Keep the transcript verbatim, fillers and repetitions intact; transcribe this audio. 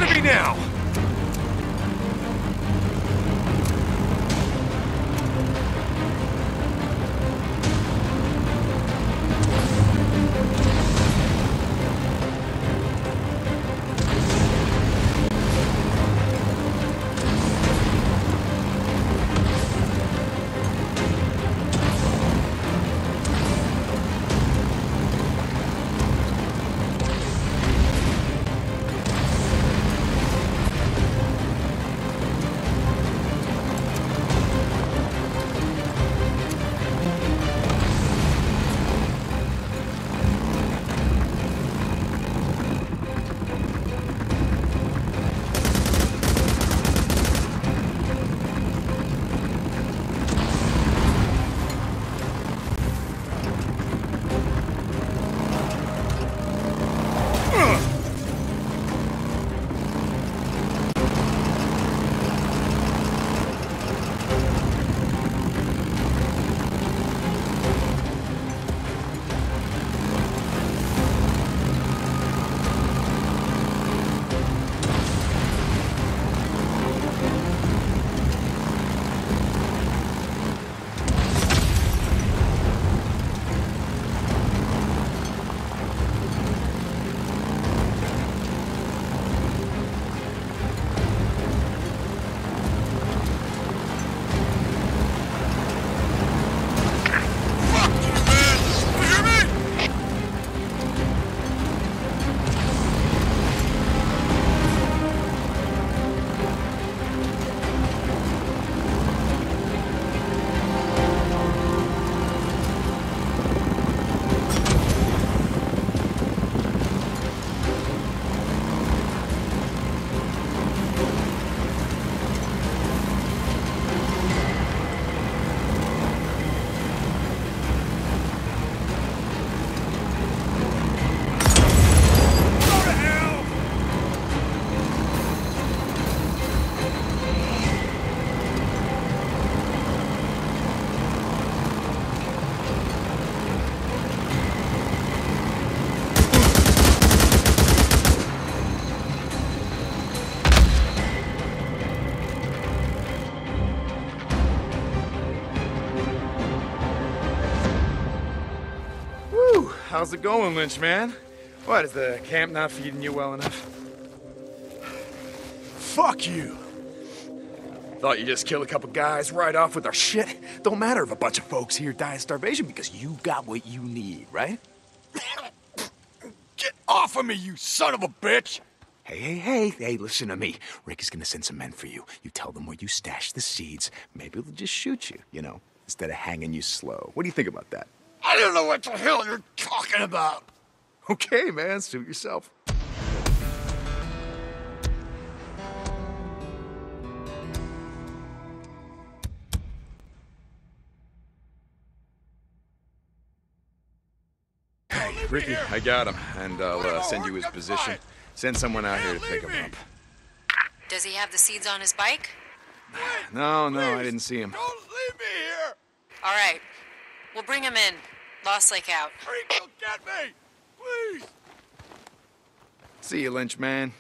Answer me now! How's it going, Lynch, man? What, is the camp not feeding you well enough? Fuck you! Thought you just killed a couple guys right off with our shit? Don't matter if a bunch of folks here die of starvation because you got what you need, right? Get off of me, you son of a bitch! Hey, hey, hey, hey, listen to me. Rick is gonna send some men for you. You tell them where you stashed the seeds. Maybe they'll just shoot you, you know, instead of hanging you slow. What do you think about that? I don't know what the hell you're talking about. Okay, man, suit yourself. Hey, Ricky, I got him, and I'll uh, send you his position. Send someone out here to pick him up. Does he have the seeds on his bike? No, no, I didn't see him. Don't leave me here! All right. We'll bring him in. Lost Lake out. Freak, you'll get me! Please! See you, Lynch, man.